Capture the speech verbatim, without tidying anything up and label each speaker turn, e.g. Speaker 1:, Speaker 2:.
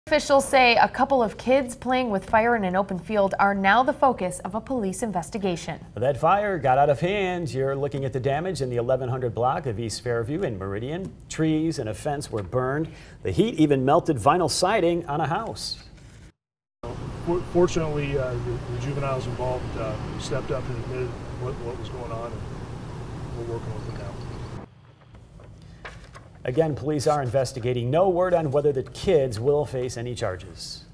Speaker 1: Officials say a couple of kids playing with fire in an open field are now the focus of a police investigation.
Speaker 2: That fire got out of hand. You're looking at the damage in the eleven hundred block of East Fairview in Meridian. Trees and a fence were burned. The heat even melted vinyl siding on a house.
Speaker 3: Fortunately, uh, the, the juveniles involved uh, stepped up and admitted what, what was going on, and we're working with them now.
Speaker 2: Again, police are investigating. No word on whether the kids will face any charges.